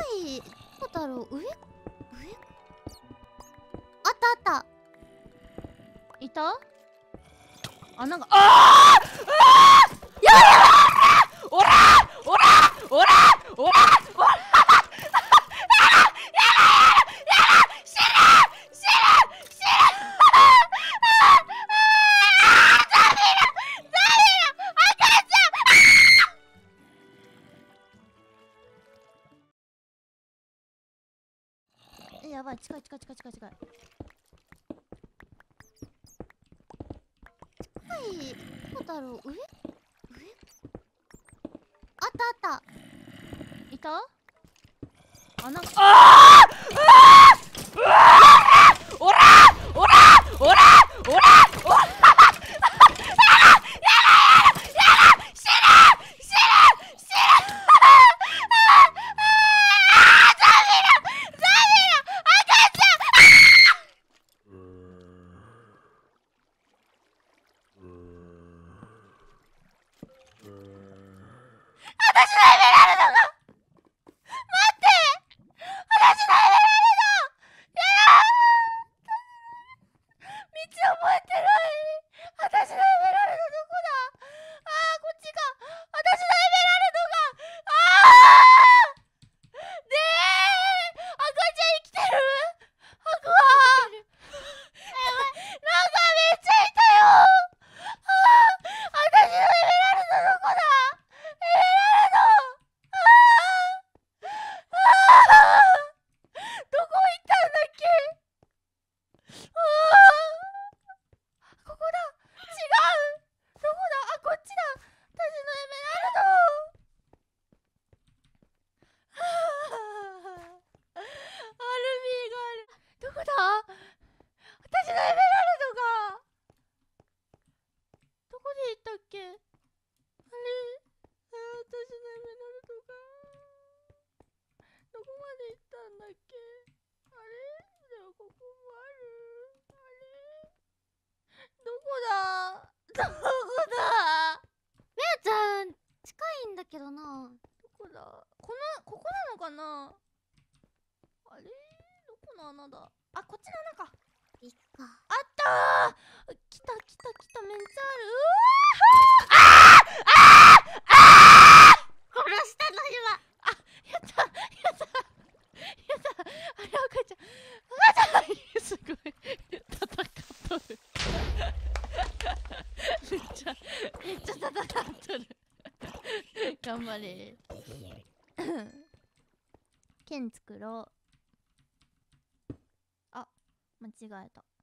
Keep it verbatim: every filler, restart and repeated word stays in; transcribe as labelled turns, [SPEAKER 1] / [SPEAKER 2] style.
[SPEAKER 1] い、どこだろう。上、上、あったあった。
[SPEAKER 2] いた？あ、なんか、あーあーやばい！おらおらおらおらおらやばい、近い近い近い近い近い。
[SPEAKER 1] はい、どこだろう。上、上、あったあった。
[SPEAKER 2] いた？あ、なんか、あーあーうわーおらおらおらおらおら
[SPEAKER 1] けどな。
[SPEAKER 2] どこだ？この、ここなのかな？あれ？どこの穴だ？あ、こっちの穴か。
[SPEAKER 1] いっか。
[SPEAKER 2] あったー！来た来た来た、めっちゃある。うわー！あーあーあー
[SPEAKER 1] 殺したの今。
[SPEAKER 2] あ、やったやったやった。あれ、赤ちゃん。赤ちゃんすごい。戦っとる。めっちゃ、めっちゃ戦っとる。頑張れ。剣作ろう。あ、間違えた。